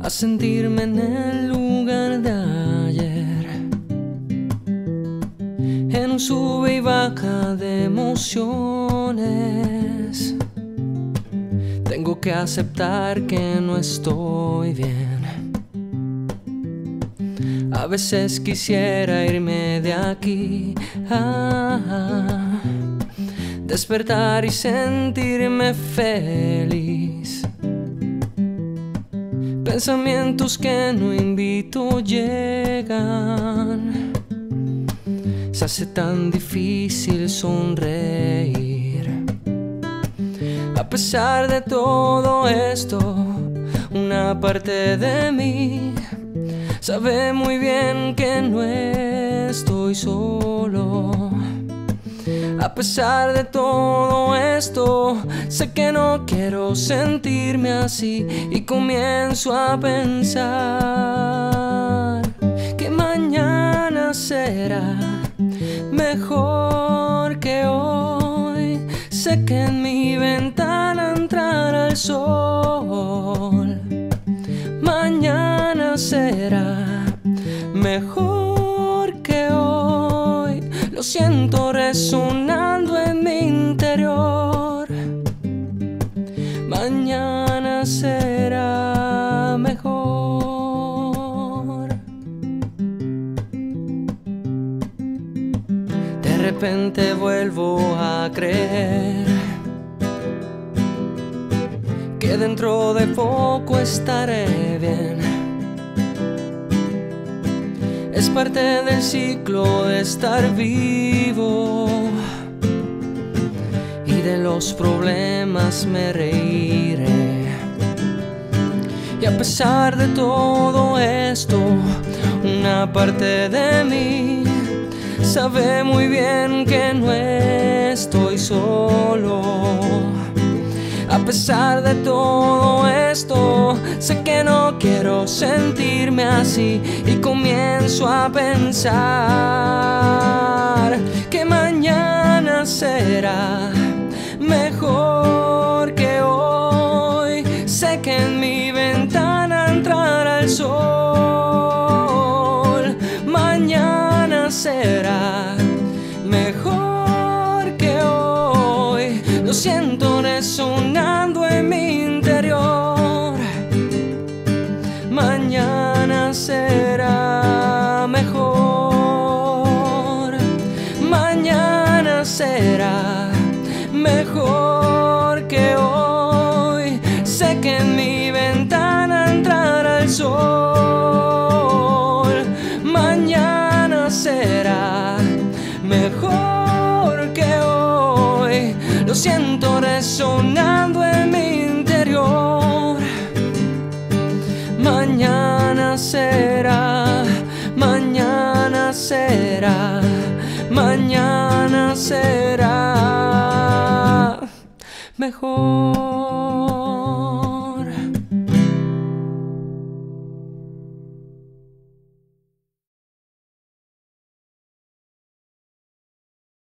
a sentirme en el lugar de ayer, en un sube y baja de emociones. Tengo que aceptar que no estoy bien. A veces quisiera irme de aquí, despertar y sentirme feliz. Pensamientos que no invito llegan. Se hace tan difícil sonreír. A pesar de todo esto, una parte de mí sabe muy bien que no estoy solo. A pesar de todo esto, sé que no quiero sentirme así y comienzo a pensar que mañana será mejor que hoy. Sé que en mi ventana entrará el sol. Mañana será mejor que hoy. Lo siento resonando en mi interior. Mañana será mejor. De repente vuelvo a creer que dentro de poco estaré bien. Es parte del ciclo de estar vivo, y de los problemas me reiré. Y a pesar de todo esto, una parte de mí sabe muy bien que no estoy solo. A pesar de todo esto, sé que no quiero sentirme así y comienzo a pensar que mañana será mejor que hoy. Sé que en mi ventana entrará el sol. Mañana será mejor que hoy. Lo siento resonando en mi interior. Mañana será mejor. Mañana será mejor que hoy. Sé que en mi ventana entrará el sol. Mañana será mejor que hoy. Lo siento resonando en mi interior. Mañana será, mañana será, mañana será mejor.